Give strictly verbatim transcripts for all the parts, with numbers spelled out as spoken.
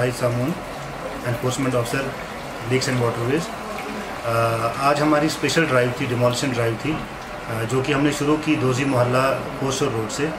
Vice सामून, enforcement officer lakes and waterways. आज हमारी स्पेशल ड्राइव थी, डिमोलिशन ड्राइव थी, जो कि हमने शुरू की दोजी मोहल्ला कोशोर रोड से।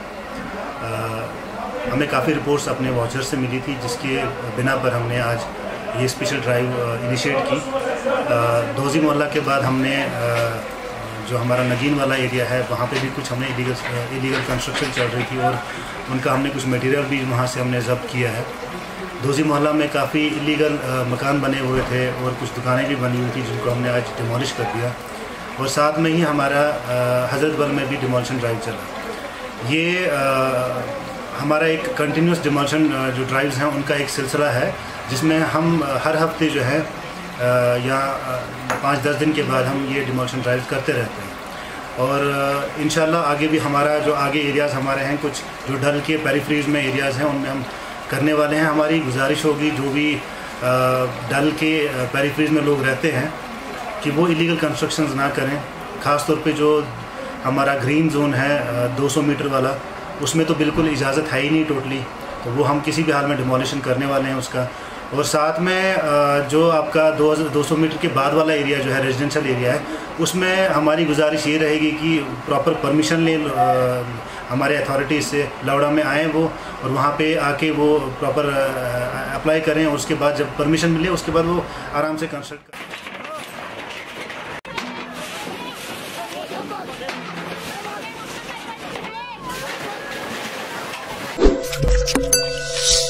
हमें काफ़ी रिपोर्ट्स अपने वॉचर से मिली थी, जिसके बिना पर हमने आज ये स्पेशल ड्राइव इनिशिएट की। दोजी मोहल्ला के बाद हमने जो हमारा नगीन वाला एरिया है, वहाँ पे भी कुछ हमने इलीगल इलीगल कंस्ट्रक्शन चल रही थी और उनका हमने कुछ मटेरियल भी वहाँ से हमने जब्त किया है। दोजी मोहल्ला में काफ़ी इलीगल मकान बने हुए थे और कुछ दुकानें भी बनी हुई थी, जिनको हमने आज डिमोलिश कर दिया। और साथ में ही हमारा हज़रत बल में भी डिमोलिशन ड्राइव चला। ये आ, हमारा एक कंटिन्यूस डिमोलिशन जो ड्राइव्स हैं उनका एक सिलसिला है, जिसमें हम हर हफ्ते जो है या पाँच दस दिन के बाद हम ये डिमोलिशन ड्राइव करते रहते हैं। और इंशाल्लाह आगे भी हमारा जो आगे एरियाज़ हमारे हैं, कुछ जो डल के पेरिफेरीज में एरियाज़ हैं, उनमें हम करने वाले हैं। हमारी गुजारिश होगी जो भी डल के पेरिफेरीज में लोग रहते हैं कि वो इलीगल कंस्ट्रक्शंस ना करें। ख़ास तौर पे जो हमारा ग्रीन जोन है दो सौ मीटर वाला, उसमें तो बिल्कुल इजाज़त है ही नहीं टोटली, तो वो हम किसी भी हाल में डिमोलिशन करने वाले हैं उसका। और साथ में जो आपका दो दो सौ मीटर के बाद वाला एरिया जो है रेजिडेंशियल एरिया है, उसमें हमारी गुजारिश ये रहेगी कि प्रॉपर परमिशन ले हमारे अथॉरिटीज़ से, लौड़ा में आएँ वो और वहाँ पे आके वो प्रॉपर अप्लाई करें। और उसके बाद जब परमिशन मिले उसके बाद वो आराम से कंस्ट्रक्ट करें।